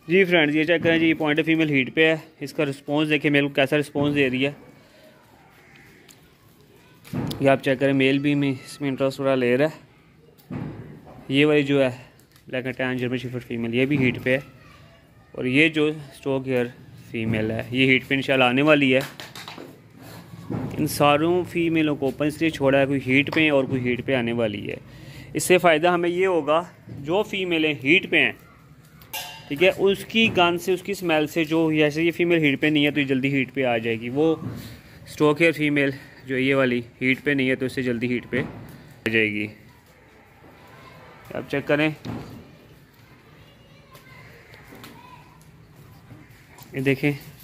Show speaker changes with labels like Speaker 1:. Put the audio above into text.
Speaker 1: जी friends, ये check करें जी, point female heat पे है। इसका रिस्पॉन्स देखिए, मेल को कैसा रिस्पॉन्स दे रही है। ये आप चेक करें, मेल भी में इसमें इंटरेस्ट थोड़ा ले रहा है। ये वाली जो है black and tan German shepherd female, ये भी हीट पे है। और ये जो स्टॉक हेयर फीमेल है, ये हीट पे इंशाल्लाह आने वाली है। इन सारों फीमेलों को ओपन इसलिए छोड़ा है, कोई हीट पे और कोई हीट पे आने वाली है। इससे फ़ायदा हमें ये होगा, जो फीमेलें हीट पे हैं, ठीक है, उसकी गन से, उसकी स्मेल से, जो जैसे ये फीमेल हीट पे नहीं है तो ये जल्दी हीट पे आ जाएगी। वो स्टॉक हेयर फीमेल जो ये वाली हीट पे नहीं है तो इससे जल्दी हीट पे आ जाएगी। आप चेक करें, ये देखें।